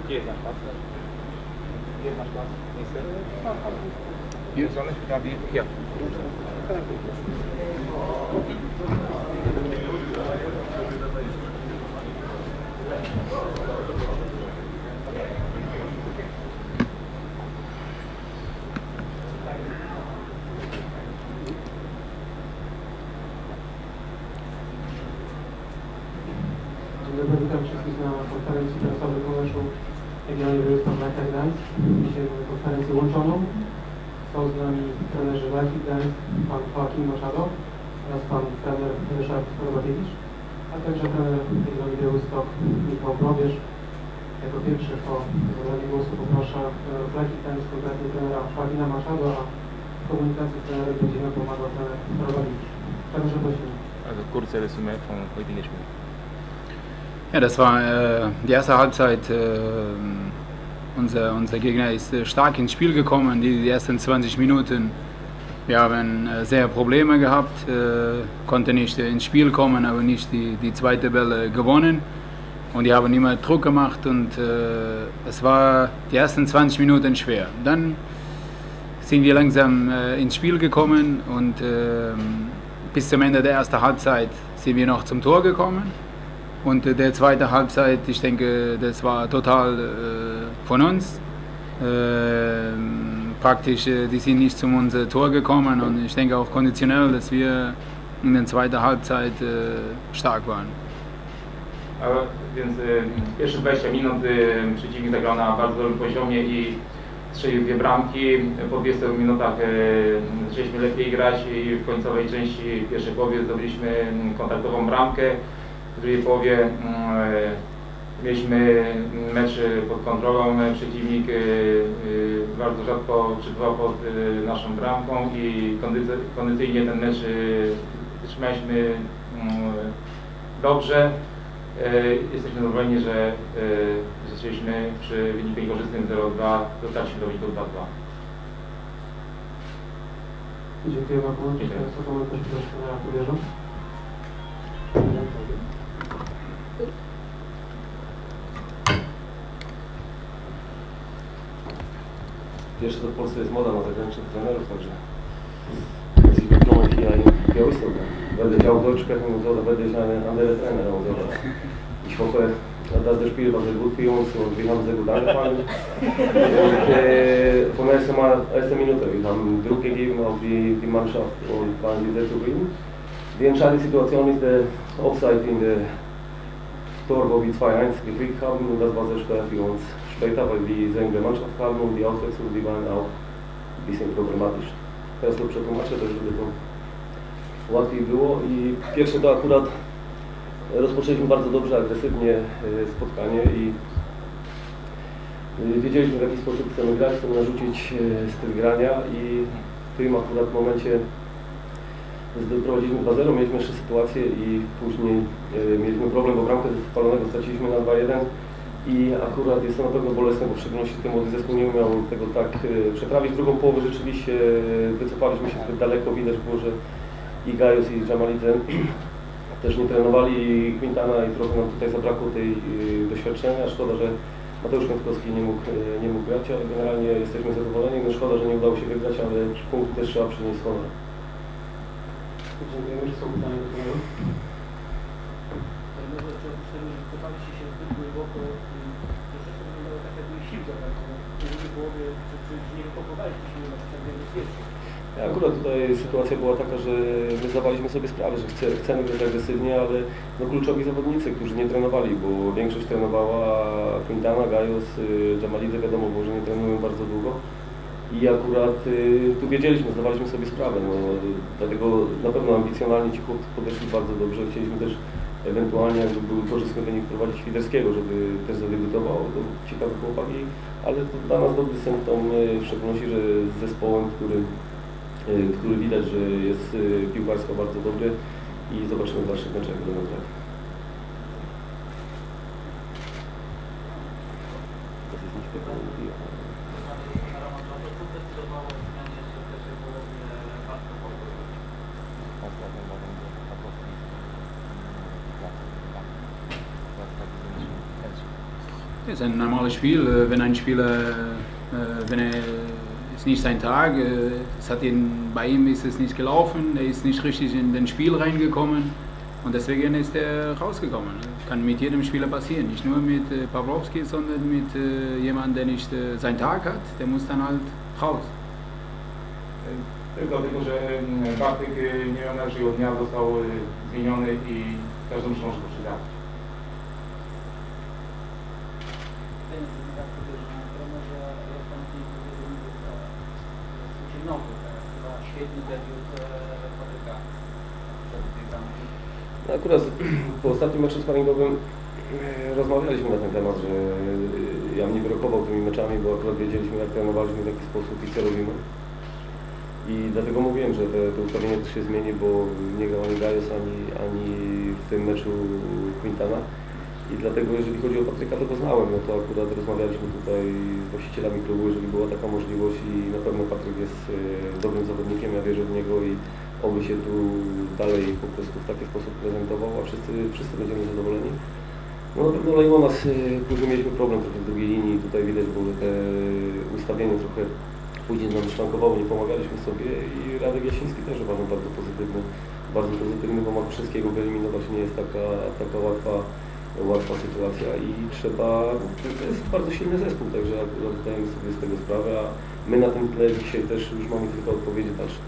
Gdzie jest nasz pas? Gdzie jest nasz pas? Niestety. Jest on? Ja. Witam wszystkich na konferencji prasowej po meczu Legionii Województwa Lechia Gdańsk. Dzisiaj mamy konferencję łączoną. Są z nami trenerzy Lechii Gdańsk, pan Joachim Machado oraz pan trener Ryszard Robatiewicz, a także trener Legionii Białystok Michał Probierz. Jako pierwszy o zabranie głosu poproszę trenerów Lechii Gdańsk, konkretnie trenera Joachima Machado, a w komunikacji trenerem będzie nam pomagał trener Robatiewicz. Trenerze, prosimy. Also kurze Resümee vom heutigen Spiel. Ja, das war die erste Halbzeit. Unser Gegner ist stark ins Spiel gekommen, die ersten 20 Minuten. Wir haben sehr Probleme gehabt, konnte nicht ins Spiel kommen, aber nicht die zweite Bälle gewonnen. Und die haben immer Druck gemacht und es war die ersten 20 Minuten schwer. Dann sind wir langsam ins Spiel gekommen und bis zum Ende der ersten Halbzeit sind wir noch zum Tor gekommen. Und der zweite Halbzeit, ich denke, das war total von uns. Praktisch, die sind nicht zum unser Tor gekommen und ich denke auch konditionell, dass wir in der zweiten Halbzeit stark waren. Więc pierwsze 20 minut przeciwnik zagrał na bardzo dobrym poziomie i strzelił 2 bramki. Po 20 minutach zaczęliśmy lepiej grać i w końcowej części pierwszej połowy zdobyliśmy kontaktową bramkę. W drugiej połowie mieliśmy mecz pod kontrolą, przeciwnik bardzo rzadko przebywał pod naszą bramką i kondycyjnie ten mecz trzymaliśmy dobrze. Jesteśmy zadowoleni, że zaczęliśmy przy wyniku niekorzystnym 0-2, dotarliśmy do wyniku 2-2. Dziękuję bardzo. Co komentarz pana Probierza? Wiesz, że w Polsce jest moda na zagranicznych trenerów, także sie bekommen hier einen Białystok. Weil ich auch Deutsch sprechen und so, da werde ich einen anderen Trainer und so. Ich hoffe, dass das Spiel war sehr gut für uns und wir haben sehr gut angefangen. Und von erster Minute, wir haben Druck gegeben auf die Mannschaft und waren sehr zufrieden. Die entscheidende Situation ist der Offside in der Tor, wo wir 2-1 gekriegt haben und das war sehr schwer für uns später, weil wir sehr enge Mannschaft haben und die Auswechslungen, die waren auch ein bisschen problematisch. Teraz to przetłumaczę, to żeby to łatwiej było i pierwsze to akurat rozpoczęliśmy bardzo dobrze, agresywnie spotkanie i wiedzieliśmy, w jaki sposób chcemy grać, chcemy narzucić styl grania i w tym akurat momencie doprowadziliśmy 2-0, mieliśmy jeszcze sytuację i później mieliśmy problem, bo bramkę spalonego straciliśmy na 2-1 i akurat jest to na pewno bolesne, bo w szczególności ten młody zespół nie umiał tego tak przeprawić. Drugą połowę rzeczywiście wycofaliśmy się zbyt daleko, widać było, że i Gajos i Dżamalidze też nie trenowali Quintana i trochę nam tutaj zabrakło tej doświadczenia. Szkoda, że Mateusz Kępkowski nie mógł grać, ale generalnie jesteśmy zadowoleni. No szkoda, że nie udało się wygrać, ale punkt też trzeba przynieść z honor. Dziękujemy. Czy są pytania do tego? Może wkopaliście się zbyt głęboko i troszeczkę wyglądało tak, jakby sił zabrakło. W drugiej połowie, czy nie wykopowaliście się na przykład bezpiecznie? Akurat tutaj sytuacja była taka, że my zdawaliśmy sobie sprawę, że chcemy grać agresywnie, ale no, kluczowi zawodnicy, którzy nie trenowali, bo większość trenowała Quintana, Gajos, Dżamalidze, wiadomo było, że nie trenują bardzo długo. I akurat tu wiedzieliśmy, zdawaliśmy sobie sprawę, no, dlatego na pewno ambicjonalnie ci chłopcy podeszli bardzo dobrze. Chcieliśmy też ewentualnie, jakby był korzystny wynik, prowadzić Świderskiego, żeby też zadebiutował. To ciekawe chłopaki, ale to dla nas dobry symptom, w szczególności, że z zespołem, który widać, że jest piłkarsko bardzo dobry i zobaczymy w dalszych meczach, jak będą grać. Es ist ein normales Spiel. Wenn ein Spieler, wenn er ist nicht sein Tag, bei ihm ist es nicht gelaufen, er ist nicht richtig in das Spiel reingekommen und deswegen ist er rausgekommen. Kann mit jedem Spieler passieren, nicht nur mit Pawlowski, sondern mit jemandem, der nicht seinen Tag hat, der muss dann halt raus. Tylko dlatego, że Bartek nie miał najlepszego dnia, został zmieniony i każdy musi go przygarnąć. Świetny debiut Patryka przed tej bramki. No akurat po ostatnim meczu sparingowym rozmawialiśmy na ten temat, że ja mnie blokował tymi meczami, bo akurat wiedzieliśmy, jak trenowaliśmy, w jaki sposób i co robimy. I dlatego mówiłem, że to ustawienie też się zmieni, bo nie grał ani Gajos, ani w tym meczu Quintana. I dlatego, jeżeli chodzi o Patryka, to go znałem, no to akurat rozmawialiśmy tutaj z właścicielami klubu, jeżeli była taka możliwość i na pewno Patryk jest dobrym zawodnikiem, ja wierzę w niego i oby się tu dalej po prostu w taki sposób prezentował, a wszyscy będziemy zadowoleni. No na pewno Lejmo nas, później mieliśmy problem trochę w drugiej linii, tutaj widać było, że te ustawienie trochę później nam szwankowało, nie pomagaliśmy sobie i Radek Jasiński też uważam bardzo pozytywny, bo Makuszewskiego wyeliminować nie jest taka łatwa sytuacja i to jest bardzo silny zespół, także akurat zdajemy sobie z tego sprawę, a my na tym tle dzisiaj też już mamy kilka odpowiedzi dalsze.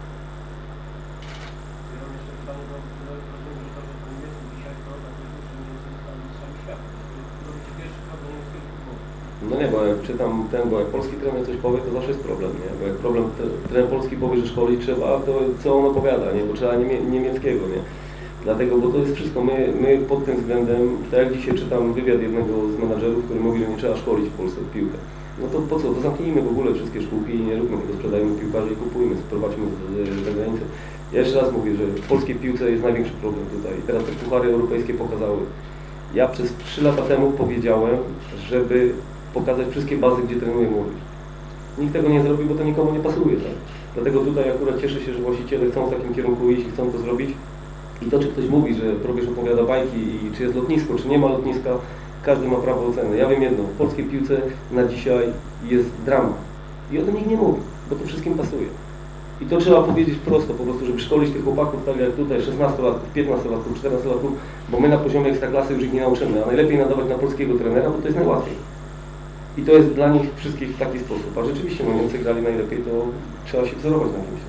No nie, bo jak czytam bo jak polski trener coś powie, to zawsze jest problem, nie? Bo jak trener polski powie, że szkolić trzeba, to co on opowiada, nie? Bo trzeba niemieckiego, nie? Dlatego, bo to jest wszystko, my pod tym względem, tak jak dzisiaj czytam wywiad jednego z menadżerów, który mówi, że nie trzeba szkolić w Polsce w piłkę. No to po co? To zamknijmy w ogóle wszystkie szkółki i nie róbmy tego, sprzedajmy piłkarzy i kupujmy, sprowadźmy za granicę. Ja jeszcze raz mówię, że w polskiej piłce jest największy problem tutaj. I teraz te puchary europejskie pokazały. Ja przez 3 lata temu powiedziałem, żeby pokazać wszystkie bazy, gdzie trenuje młodzież. Nikt tego nie zrobił, bo to nikomu nie pasuje. Tak? Dlatego tutaj akurat cieszę się, że właściciele chcą w takim kierunku iść i chcą to zrobić. I to, czy ktoś mówi, że probierz opowiada bajki i czy jest lotnisko, czy nie ma lotniska, każdy ma prawo oceny. Ja wiem jedno, w polskiej piłce na dzisiaj jest dramat. I o tym nikt nie mówi, bo to wszystkim pasuje. I to trzeba powiedzieć prosto, po prostu, żeby szkolić tych chłopaków, tak jak tutaj 16-latków, 15-latków, 14-latków, bo my na poziomie ekstraklasy już ich nie nauczymy, a najlepiej nadawać na polskiego trenera, bo to jest najłatwiej. I to jest dla nich wszystkich w taki sposób. A rzeczywiście, no Niemcy grali najlepiej, to trzeba się wzorować na kimś.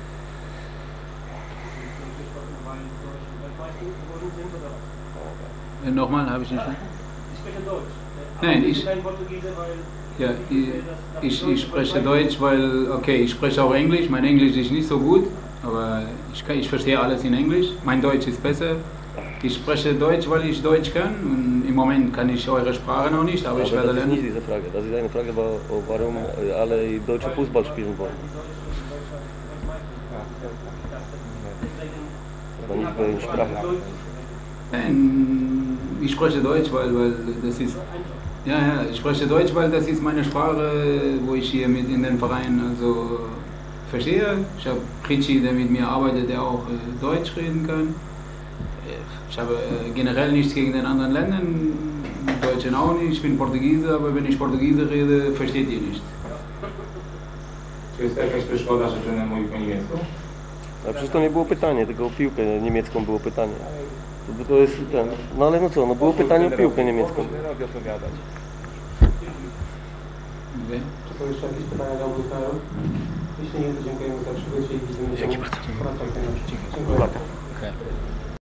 Nochmal, habe ich nicht. Ich spreche Deutsch. Nein, ich spreche Deutsch, weil, okay, ich spreche auch Englisch. Mein Englisch ist nicht so gut, aber ich verstehe alles in Englisch. Mein Deutsch ist besser. Ich spreche Deutsch, weil ich Deutsch kann. Und im Moment kann ich eure Sprache noch nicht, aber ich werde lernen. Das ist nicht diese Frage. Das ist eine Frage, warum alle deutsche Fußball spielen wollen. Aber nicht wegen Sprache. Ich spreche Deutsch, weil das ist... Ja, ich spreche Deutsch, weil das ist meine Sprache, wo ich hier mit in den Verein also verstehe. Ich habe Pritschi, der mit mir arbeitet, der auch Deutsch reden kann. Ich habe generell nichts gegen den anderen Ländern, Deutschen auch nicht, ich bin Portugiese, aber wenn ich Portugiese rede, versteht ihr nicht. Czy jest jakaś przeszkoda, że trener mówi po niemiecku? A przecież to nie było pytanie, tylko o piłkę niemiecką było pytanie. To jest ten, no ale no co, no było pytanie o piłkę niemiecką. Czy są jeszcze jakieś pytania dla Wójta? Jeśli nie, to dziękujemy za przybycie i widzimy się. Dzięki bardzo. Dziękuję.